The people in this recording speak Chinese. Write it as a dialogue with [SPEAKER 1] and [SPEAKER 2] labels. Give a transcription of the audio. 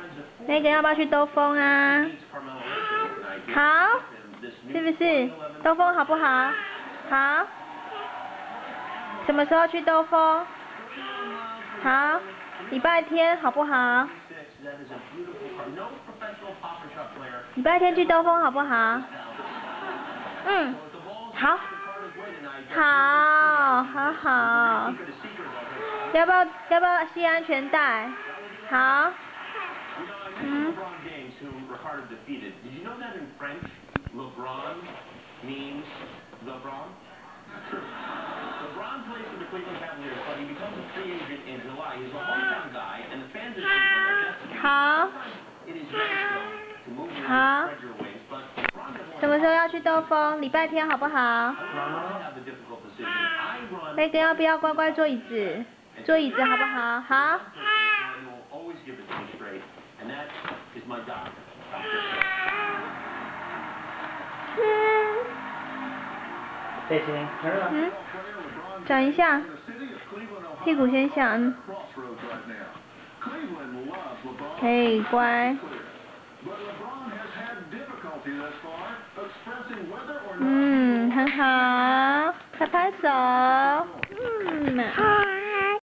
[SPEAKER 1] 那个要不要去兜风啊？好，是不是？兜风好不好？好。什么时候去兜风？好，礼拜天好不好？礼拜天去兜风好不好？嗯，好，好。要不要系安全带？好。嗯。LeBron plays for the Cleveland Cavaliers, but he becomes a free agent in July. He's a hometown guy, and the fans of Cleveland are desperate. 好。It is nice to move your spread your wings, but 什么时候要去兜风？礼拜天好不好？那个要不要乖乖坐椅子？坐椅子好不好？好。转一下，屁股先想。嘿，乖。很好，拍拍手。